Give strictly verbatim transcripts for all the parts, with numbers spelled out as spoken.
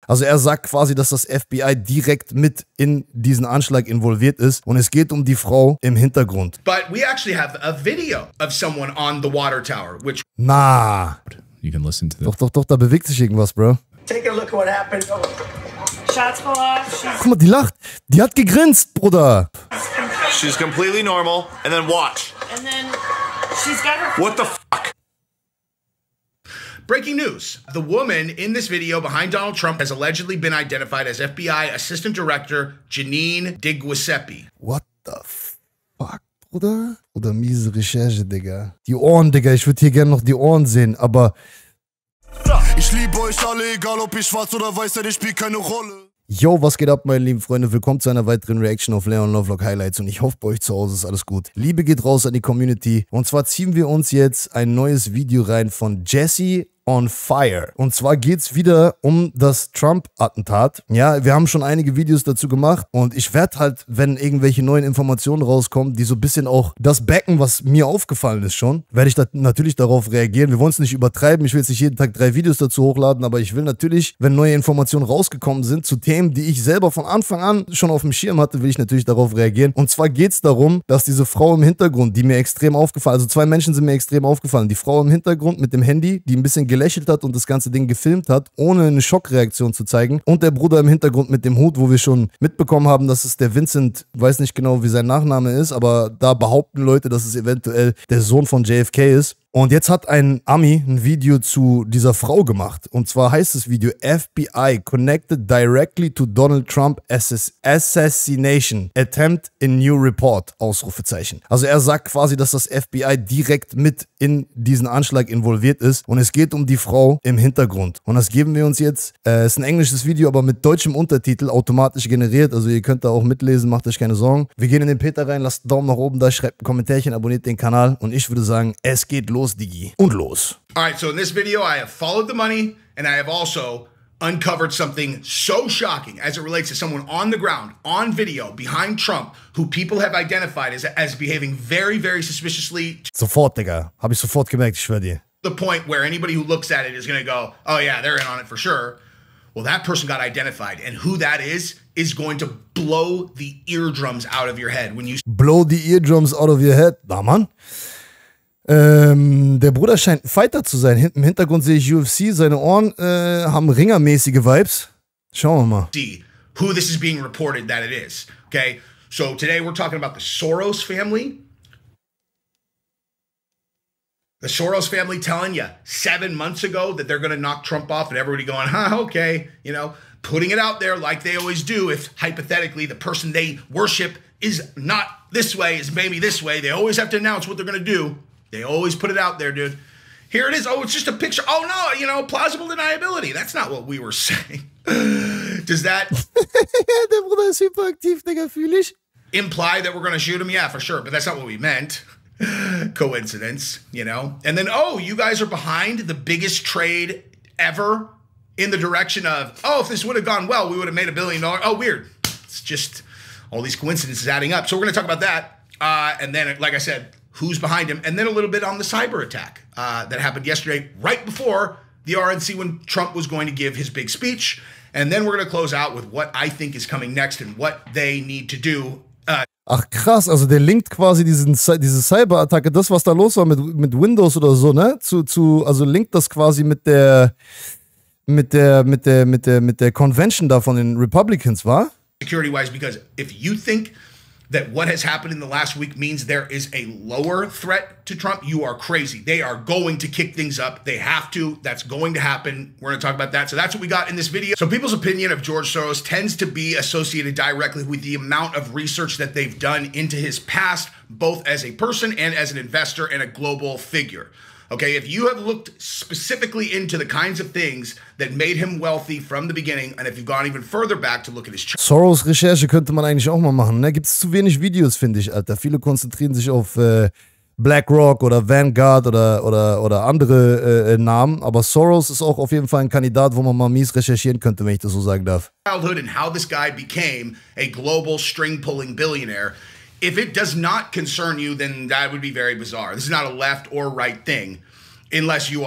Also er sagt quasi, dass das F B I direkt mit in diesen Anschlag involviert ist und es geht um die Frau im Hintergrund. But we actually have a video of someone on the water tower, which Na. You can listen to this. Doch, doch, doch, da bewegt sich irgendwas, Bro. Take a look at what happened. Oh. Shots go off. She's Guck mal, die lacht. Die hat gegrinst, Bruder. She's completely normal, and then watch. and then she's got her. What the fuck? breaking news. The woman in this video behind Donald Trump has allegedly been identified as F B I Assistant Director Janine DeGiuseppe. What the fuck, Bruder? Oder miese Recherche, Digga. Die Ohren, Digga. Ich würde hier gerne noch die Ohren sehen, aber... Ich liebe euch alle, egal ob ich schwarz oder weiß, denn ich spielt keine Rolle. Yo, was geht ab, meine lieben Freunde? Willkommen zu einer weiteren Reaction auf Leon Lovelock Highlights und ich hoffe, bei euch zu Hause ist alles gut. Liebe geht raus an die Community und zwar ziehen wir uns jetzt ein neues Video rein von Jesse on Fire. Und zwar geht's wieder um das Trump-Attentat. Ja, wir haben schon einige Videos dazu gemacht und ich werde halt, wenn irgendwelche neuen Informationen rauskommen, die so ein bisschen auch das backen, was mir aufgefallen ist schon, werde ich da natürlich darauf reagieren. Wir wollen es nicht übertreiben, ich will jetzt nicht jeden Tag drei Videos dazu hochladen, aber ich will natürlich, wenn neue Informationen rausgekommen sind zu Themen, die ich selber von Anfang an schon auf dem Schirm hatte, will ich natürlich darauf reagieren. Und zwar geht's darum, dass diese Frau im Hintergrund, die mir extrem aufgefallen, also zwei Menschen sind mir extrem aufgefallen. Die Frau im Hintergrund mit dem Handy, die ein bisschen gelächelt hat und das ganze Ding gefilmt hat, ohne eine Schockreaktion zu zeigen. Und der Bruder im Hintergrund mit dem Hut, wo wir schon mitbekommen haben, dass es der Vincent, weiß nicht genau, wie sein Nachname ist, aber da behaupten Leute, dass es eventuell der Sohn von J F K ist. Und jetzt hat ein Ami ein Video zu dieser Frau gemacht. Und zwar heißt das Video F B I connected directly to Donald Trump Assass Assassination Attempt in New Report, Ausrufezeichen. Also er sagt quasi, dass das F B I direkt mit in diesen Anschlag involviert ist. Und es geht um die Frau im Hintergrund. Und das geben wir uns jetzt. Es äh, ist ein englisches Video, aber mit deutschem Untertitel, automatisch generiert. Also ihr könnt da auch mitlesen, macht euch keine Sorgen. Wir gehen in den Peter rein, lasst einen Daumen nach oben da, schreibt ein Kommentärchen, abonniert den Kanal. Und ich würde sagen, es geht los. Digi. Und los. All right, so in this video, I have followed the money and I have also uncovered something so shocking as it relates to someone on the ground, on video, behind Trump, who people have identified as, as behaving very, very suspiciously. Sofort, Digga. Habe ich sofort gemerkt, ich schwör dir. The point where anybody who looks at it is going to go, oh yeah, they're in on it for sure. Well, that person got identified, and who that is is going to blow the eardrums out of your head when you... Blow the eardrums out of your head? Na, Mann. Ähm, der Bruder scheint ein Fighter zu sein. Im Hintergrund sehe ich U F C. Seine Ohren äh, haben ringermäßige Vibes. Schauen wir mal. See who this is being reported that it is. Okay, so today we're talking about the Soros family. The Soros family telling you seven months ago that they're going to knock Trump off, and everybody going, huh, okay, you know, putting it out there like they always do. If hypothetically the person they worship is not this way, is maybe this way, they always have to announce what they're going to do. They always put it out there, dude. Here it is. Oh, it's just a picture. Oh, no, you know, plausible deniability. That's not what we were saying. Does that... Der Bruder ist hyperaktiv, Digga, fühl ich. Imply that we're going to shoot him? Yeah, for sure. But that's not what we meant. Coincidence, you know? And then, oh, you guys are behind the biggest trade ever in the direction of, oh, if this would have gone well, we would have made a billion dollars. Oh, weird. It's just all these coincidences adding up. So we're going to talk about that. Uh, and then, like I said, who's behind him, and then a little bit on the cyber attack uh, that happened yesterday, right before the R N C when Trump was going to give his big speech. And then we're going to close out with what I think is coming next and what they need to do. Uh, Ach krass, also der linkt quasi diesen, diese Cyberattacke, das was da los war mit, mit Windows oder so, ne? Zu, zu, also linkt das quasi mit der, mit der, mit der, mit der, mit der Convention da von den Republicans, war? Security-wise, because if you think that what has happened in the last week means there is a lower threat to Trump, you are crazy. They are going to kick things up. They have to. That's going to happen. We're going to talk about that. So that's what we got in this video. So people's opinion of George Soros tends to be associated directly with the amount of research that they've done into his past, both as a person and as an investor and a global figure. Okay, if you have looked specifically into the kinds of things that made him wealthy from the beginning, and if you've gone even further back to look at his... Soros Recherche könnte man eigentlich auch mal machen, ne? Gibt es zu wenig Videos, finde ich, Alter. Viele konzentrieren sich auf äh, BlackRock oder Vanguard oder, oder, oder andere äh, Namen, aber Soros ist auch auf jeden Fall ein Kandidat, wo man mal mies recherchieren könnte, wenn ich das so sagen darf. Childhood and how this guy became a global string-pulling billionaire. If it does not concern you, then that would be very bizarre. This is not a left or right thing, unless you are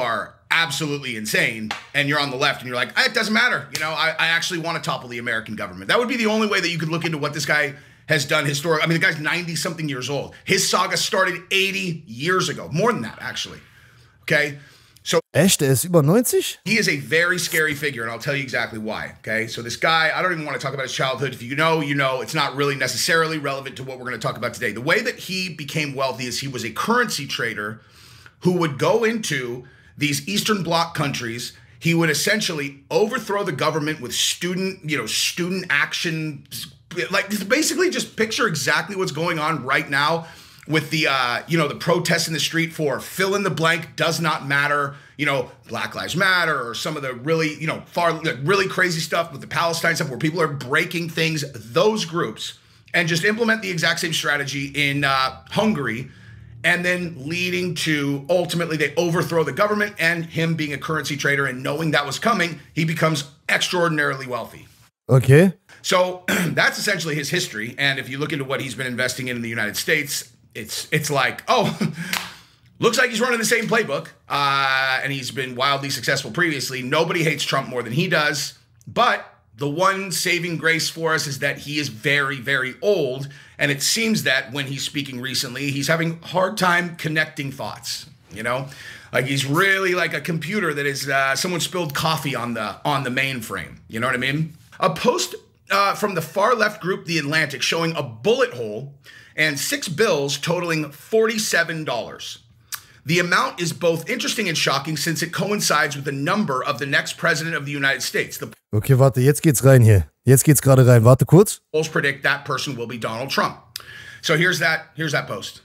absolutely insane, and you're on the left and you're like, it doesn't matter. You know, I, I actually want to topple the American government. That would be the only way that you could look into what this guy has done historically. I mean, the guy's ninety something years old. His saga started eighty years ago. More than that, actually. Okay? So Echt? Er ist über neunzig? he is a very scary figure, and I'll tell you exactly why. Okay? So this guy, I don't even want to talk about his childhood. If you know, you know. It's not really necessarily relevant to what we're going to talk about today. The way that he became wealthy is he was a currency trader who would go into these Eastern Bloc countries. He would essentially overthrow the government with student, you know, student action. Like, basically just picture exactly what's going on right now with the, uh, you know, the protests in the street for fill in the blank does not matter, you know, Black Lives Matter, or some of the really, you know, far, like, really crazy stuff with the Palestine stuff where people are breaking things, those groups, and just implement the exact same strategy in uh, Hungary, and then leading to ultimately they overthrow the government, and him being a currency trader and knowing that was coming, he becomes extraordinarily wealthy. Okay. So that's essentially his history. And if you look into what he's been investing in in the United States, it's it's like, oh, looks like he's running the same playbook. Uh, and he's been wildly successful previously. Nobody hates Trump more than he does. But the one saving grace for us is that he is very, very old. And it seems that when he's speaking recently, he's having a hard time connecting thoughts, you know? Like he's really like a computer that is, uh, someone spilled coffee on the on the mainframe. You know what I mean? A post uh, from the far left group, The Atlantic, showing a bullet hole and six bills totaling forty-seven dollars. The amount is both interesting and shocking since it coincides with the number of the next president of the United States. The Okay, warte, jetzt geht's rein hier. Jetzt geht's gerade rein. Warte kurz. polls predict that person will be Donald Trump. So here's that, here's that post.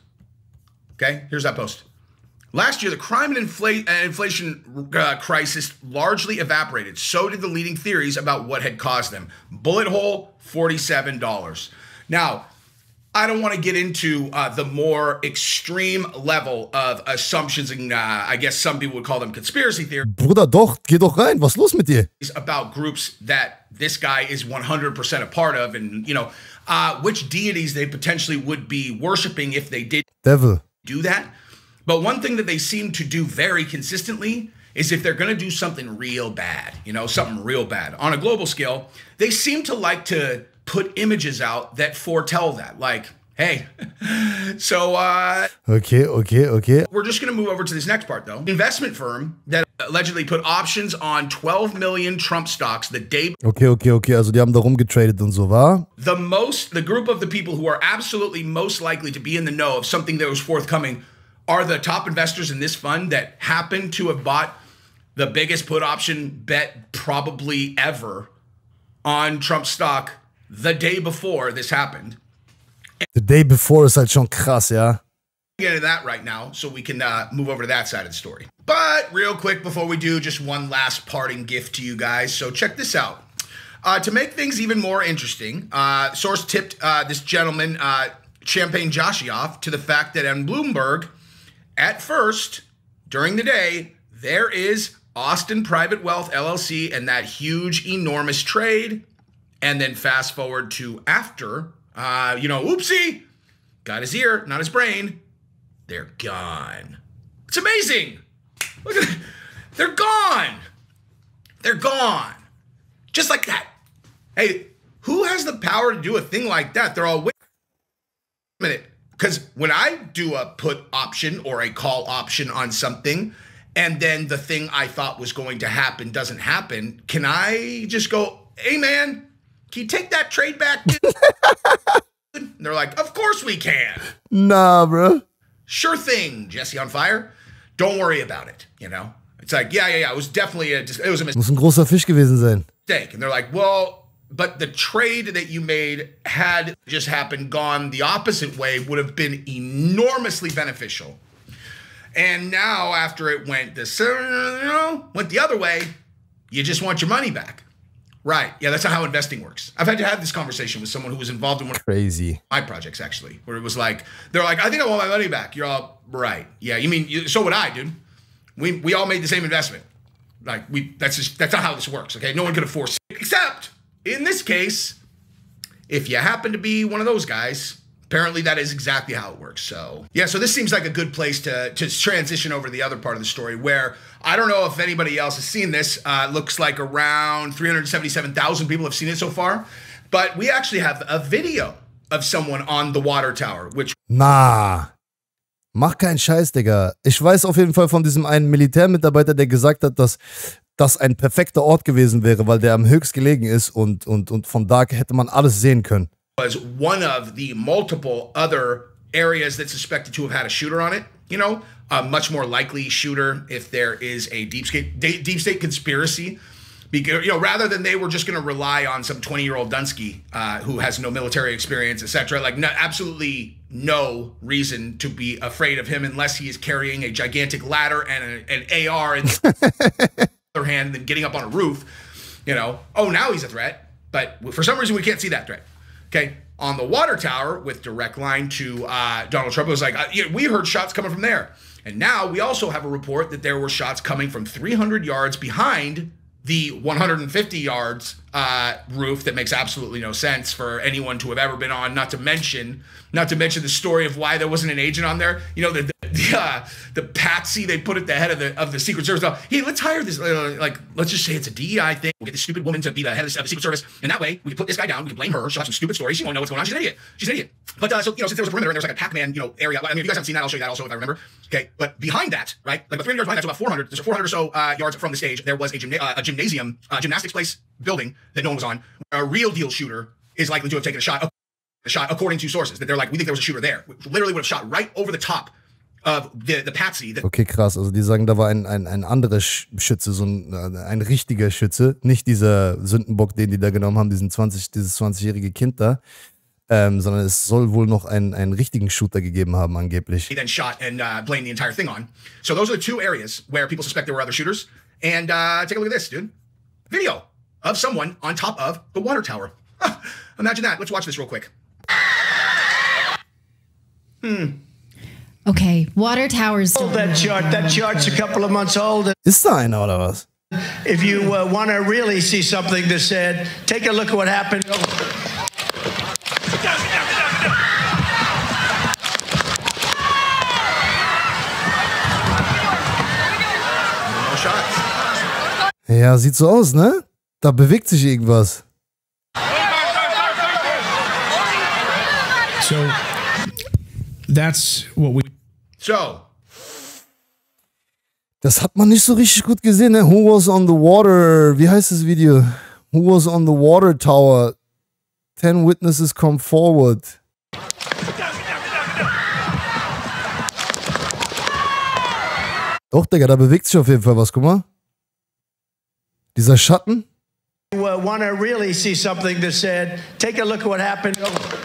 Okay, here's that post. Last year, the crime and infl- uh, inflation uh, crisis largely evaporated. So did the leading theories about what had caused them. Bullet hole, forty-seven dollars. Now, I don't want to get into uh, the more extreme level of assumptions, and uh, I guess some people would call them conspiracy theories Bruder, doch, geh doch rein. Was ist los mit dir? about groups that this guy is one hundred percent a part of, and, you know, uh, which deities they potentially would be worshiping if they did Devil. do that. But one thing that they seem to do very consistently is if they're going to do something real bad, you know, something real bad on a global scale, they seem to like to put images out that foretell that. Like, hey, so uh, Okay, okay, okay. we're just going to move over to this next part, though. Investment firm that allegedly put options on twelve million Trump stocks the day Okay, okay, okay. Also die haben da rumgetradet und so, war? the most, the group of the people who are absolutely most likely to be in the know of something that was forthcoming are the top investors in this fund that happen to have bought the biggest put option bet probably ever on Trump stock the day before this happened. The day before ist halt schon krass, ja? Get into that right now so we can uh, move over to that side of the story. But real quick before we do, just one last parting gift to you guys. So check this out. Uh, to make things even more interesting, uh, source tipped uh, this gentleman, uh, Champagne Joshy, off to the fact that on Bloomberg, at first, during the day, there is Austin Private Wealth L L C and that huge, enormous trade. And then fast forward to after, uh, you know, oopsie, got his ear, not his brain. They're gone. It's amazing. Look at it. They're gone. They're gone. Just like that. Hey, who has the power to do a thing like that? They're all, wait a minute. Because when I do a put option or a call option on something, and then the thing I thought was going to happen doesn't happen, can I just go, hey, man, can you take that trade back? And they're like, of course we can. Nah, bro. Sure thing, Jesse on Fire. Don't worry about it, you know? It's like, yeah, yeah, yeah, it was definitely a, it was a Muss ein großer Fisch gewesen sein. mistake. And they're like, well, but the trade that you made had just happened, gone the opposite way, would have been enormously beneficial. And now after it went this, you know, went the other way, you just want your money back. Right. Yeah, that's not how investing works. I've had to have this conversation with someone who was involved in one of Crazy. my projects, actually, where it was like, they're like, I think I want my money back. You're all, right. Yeah, you mean, you, so would I, dude. We we all made the same investment. Like, we that's just, that's not how this works, okay? No one could force it. Except, in this case, if you happen to be one of those guys, Apparently that is exactly how it works. So yeah, so this seems like a good place to, to transition over to the other part of the story where I don't know if anybody else has seen this. Uh, looks like around three hundred seventy-seven thousand people have seen it so far. But we actually have a video of someone on the water tower, which... Na, mach keinen Scheiß, Digga. Ich weiß auf jeden Fall von diesem einen Militärmitarbeiter, der gesagt hat, dass das ein perfekter Ort gewesen wäre, weil der am höchst gelegen ist und, und, und von da hätte man alles sehen können. Was one of the multiple other areas that's suspected to have had a shooter on it. You know, a much more likely shooter if there is a deep state deep state conspiracy. Because, you know, rather than they were just going to rely on some twenty-year-old Dunsky uh, who has no military experience, et cetera. Like, no, absolutely no reason to be afraid of him unless he is carrying a gigantic ladder and a, an A R in the other hand, and then getting up on a roof. You know, oh, now he's a threat, but for some reason we can't see that threat. Okay, on the water tower with direct line to uh, Donald Trump, it was like, uh, yeah, we heard shots coming from there. And now we also have a report that there were shots coming from three hundred yards behind the one hundred fifty yards uh, roof that makes absolutely no sense for anyone to have ever been on, not to mention, not to mention the story of why there wasn't an agent on there. You know, the the, uh, the patsy they put at the head of the of the Secret Service. Thought, hey, let's hire this, uh, like, let's just say it's a D E I thing. We'll get this stupid woman to be the head of the, of the Secret Service, and that way we can put this guy down, we can blame her, she'll have some stupid stories, she won't know what's going on, she's an idiot. She's an idiot. But, uh, so, you know, since there was a perimeter and there was like a Pac-Man, you know, area, I mean, if you guys haven't seen that, I'll show you that also if I remember. Okay, but behind that, right, like about three hundred yards behind that, so about four hundred, there's four hundred or so uh, yards from the stage, there was a, gymna uh, a gymnasium, uh, gymnastics place building that no one was on. A real deal shooter is likely to have taken a shot, a shot according to sources, that they're like, we think there was a shooter there. Literally would have shot right over the top of the, the patsy. That okay, krass. Also die sagen, da war ein, ein, ein anderer Schütze, so ein, ein richtiger Schütze. Nicht dieser Sündenbock, den die da genommen haben, diesen zwanzig, dieses zwanzigjährige Kind da. Ähm, sondern es soll wohl noch einen, einen richtigen Shooter gegeben haben, angeblich. He then shot and uh, blamed the entire thing on. So those are the two areas where people suspect there were other shooters. And uh, take a look at this, dude. Video of someone on top of the water tower. Huh, imagine that. Let's watch this real quick. Hmm. Okay, water towers. That chart, that chart's a couple of months old. Ist da einer oder was? If you uh, want to really see something that said, take a look at what happened. Ja, sieht so aus, ne? Da bewegt sich irgendwas. So, that's what we... So. Das hat man nicht so richtig gut gesehen, ne? Who was on the water? Wie heißt das Video? Who was on the water tower? Ten witnesses come forward. Doch, Digga, da bewegt sich auf jeden Fall was, guck mal. Dieser Schatten. You uh, want to really see something that said, take a look at what happened.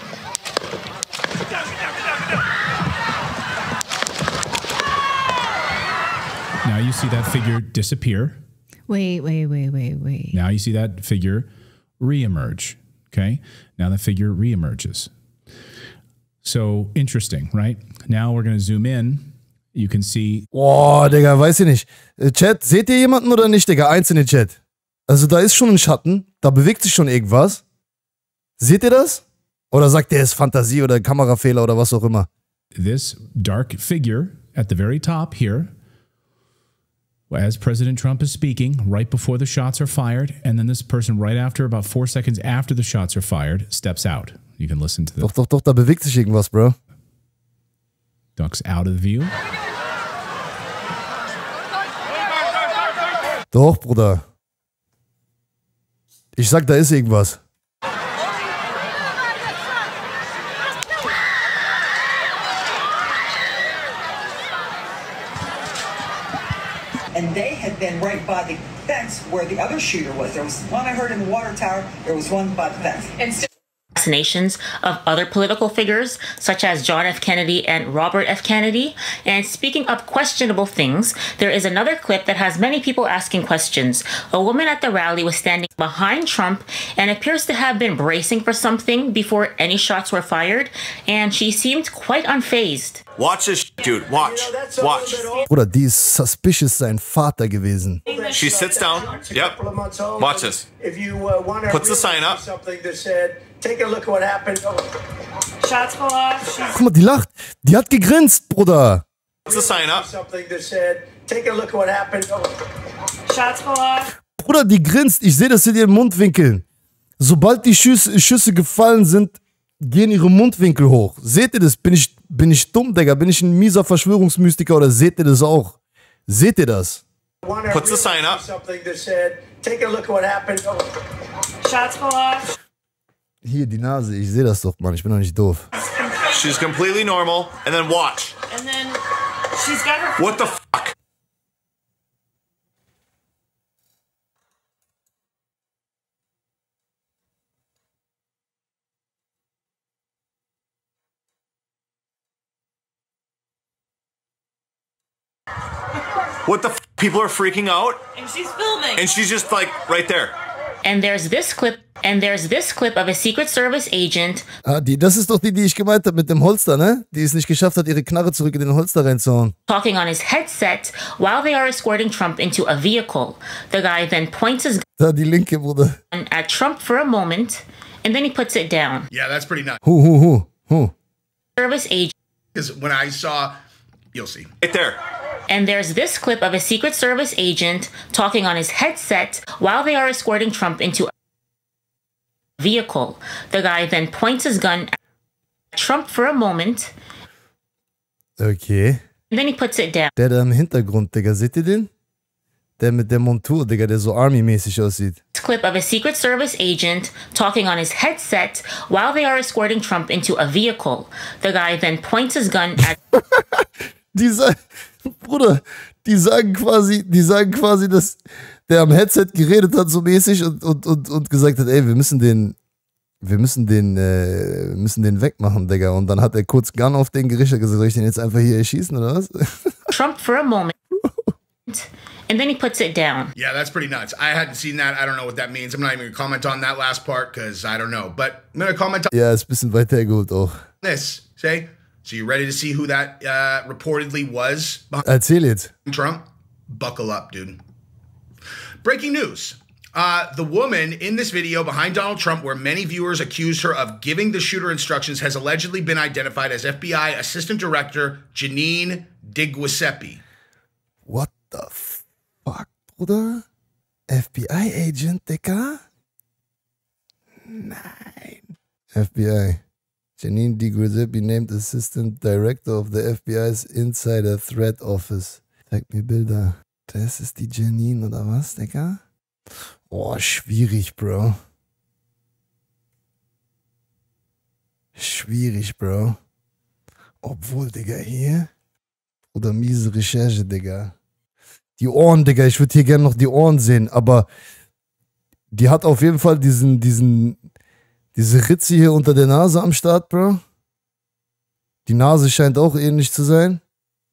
Now you see that figure disappear. Wait, wait, wait, wait, wait. Now you see that figure reemerge. Okay? Now the figure reemerges. So interesting, right? Now we're going to zoom in. You can see. Boah, Digga, weiß ich nicht. Chat, seht ihr jemanden oder nicht, Digga? Eins in den Chat. Also da ist schon ein Schatten, da bewegt sich schon irgendwas. Seht ihr das? Oder sagt ihr, es ist Fantasie oder Kamerafehler oder was auch immer? This dark figure at the very top here, as President Trump is speaking, right before the shots are fired, and then this person right after, about four seconds after the shots are fired, steps out. You can listen to this. Doch, doch, doch, da bewegt sich irgendwas, Bro. Ducks out of the view. Doch, Bruder. Ich sag, da ist irgendwas. And they had been right by the fence where the other shooter was. There was one I heard in the water tower. There was one by the fence. And so assassinations of other political figures such as John F. Kennedy and Robert F. Kennedy. And speaking of questionable things, there is another clip that has many people asking questions. A woman at the rally was standing behind Trump and appears to have been bracing for something before any shots were fired, and she seemed quite unfazed. Watch this, dude. Watch. Watch. Bruder, die ist suspicious sein Vater gewesen. She sits down. Yep. Watch this. Puts the sign up. Something that said, take a look at what happened. Shots go off. She's Guck mal, die lacht. Die hat gegrinst, Bruder. What's the sign up? Something that said, take a look at what happened. shots go off. Bruder, die grinst. Ich sehe das in ihren Mundwinkeln. Sobald die Schüsse, Schüsse gefallen sind, gehen ihre Mundwinkel hoch. Seht ihr das? Bin ich, bin ich dumm, Digga? Bin ich ein mieser Verschwörungsmystiker oder seht ihr das auch? Seht ihr das? What's the sign up? Something that said, take a look at what happened. Shots go off. Hier, die Nase. Ich sehe das doch, Mann. Ich bin doch nicht doof. She's completely normal. And then watch. And then she's got her. What the fuck? What the f? People are freaking out, And she's filming. and she's just like right there. And there's this clip, and there's this clip of a Secret Service agent Ah, die, das ist doch die, die ich gemeint habe mit dem Holster, ne? Die es nicht geschafft hat, ihre Knarre zurück in den Holster reinzuhauen. talking on his headset while they are escorting Trump into a vehicle. The guy then points his Da, die linke, Bruder. gun at Trump for a moment, and then he puts it down. Yeah, that's pretty nuts. Hu, hu, hu, hu. Service agent. Because when I saw, you'll see. Right there. And there's this clip of a Secret Service agent talking on his headset while they are escorting Trump into a vehicle. The guy then points his gun at Trump for a moment, Okay. and then he puts it down. Der da im Hintergrund, Digga. Seht ihr den? Der mit der Montur, Digga, der so Army-mäßig aussieht. This clip of a Secret Service agent talking on his headset while they are escorting Trump into a vehicle. The guy then points his gun at Die sagen, Bruder, die sagen quasi, die sagen quasi, dass der am Headset geredet hat so mäßig und, und, und, und gesagt hat, ey, wir müssen den, wir müssen den, äh, müssen den wegmachen, Digga. Und dann hat er kurz Gun auf den gerichtet und gesagt, soll ich den jetzt einfach hier erschießen oder was? Trump for a moment, and then he puts it down. Yeah, that's pretty nuts. I hadn't seen that. I don't know what that means. I'm not even going to comment on that last part because I don't know. But I'm going to comment on Ja, ist ein bisschen weiter hergeholt auch. this. Say, so you ready to see who that uh, reportedly was behind Erzähl jetzt. Trump? Buckle up, dude. Breaking news. Uh, the woman in this video behind Donald Trump, where many viewers accused her of giving the shooter instructions, has allegedly been identified as F B I Assistant Director Janine DiGiuseppe. What the fuck, Bruder? F B I Agent, Digga? Nein. F B I. Janine DiGiuseppe named Assistant Director of the F B I's Insider Threat Office. Zeig mir Bilder. Das ist die Janine, oder was, Digga? Oh, schwierig, Bro. Schwierig, Bro. Obwohl, Digga, hier. Oder miese Recherche, Digga. Die Ohren, Digga, ich würde hier gerne noch die Ohren sehen, aber die hat auf jeden Fall diesen, diesen, diese Ritze hier unter der Nase am Start, Bro. Die Nase scheint auch ähnlich zu sein.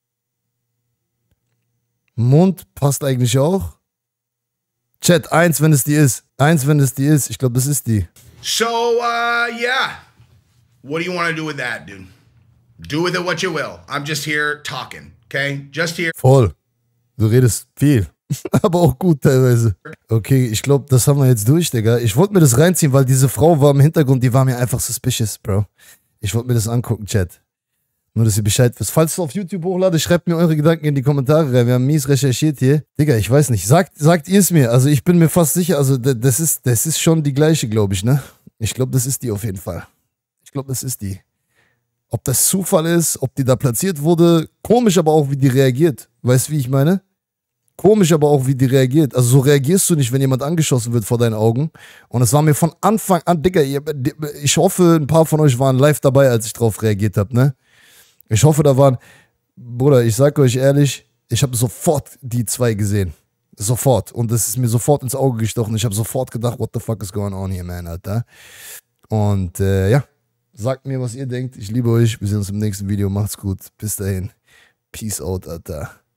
Mund passt eigentlich auch. Chat, eins, wenn es die ist. Eins, wenn es die ist. Ich glaube, das ist die. So, uh, yeah. What do you want to do with that, dude? Do with it what you will. I'm just here talking, okay? Just here. Voll. Du redest viel. Aber auch gut teilweise. Okay, ich glaube, das haben wir jetzt durch, Digga. Ich wollte mir das reinziehen, weil diese Frau war im Hintergrund, die war mir einfach suspicious, Bro. Ich wollte mir das angucken, Chat. Nur, dass ihr Bescheid wisst. Falls du auf YouTube hochlade, schreibt mir eure Gedanken in die Kommentare rein. Wir haben mies recherchiert hier. Digga, ich weiß nicht. Sagt, sagt ihr es mir. Also ich bin mir fast sicher, also das ist, das ist schon die gleiche, glaube ich, ne? Ich glaube, das ist die auf jeden Fall. Ich glaube, das ist die. Ob das Zufall ist, ob die da platziert wurde. Komisch aber auch, wie die reagiert. Weißt du, wie ich meine? Komisch aber auch, wie die reagiert. Also so reagierst du nicht, wenn jemand angeschossen wird vor deinen Augen. Und es war mir von Anfang an, Digga, ich hoffe, ein paar von euch waren live dabei, als ich drauf reagiert habe, ne? Ich hoffe, da waren, Bruder, ich sag euch ehrlich, ich habe sofort die zwei gesehen. Sofort. Und das ist mir sofort ins Auge gestochen. Ich habe sofort gedacht, what the fuck is going on here, man, Alter. Und äh, ja, sagt mir, was ihr denkt. Ich liebe euch. Wir sehen uns im nächsten Video. Macht's gut. Bis dahin. Peace out, Alter.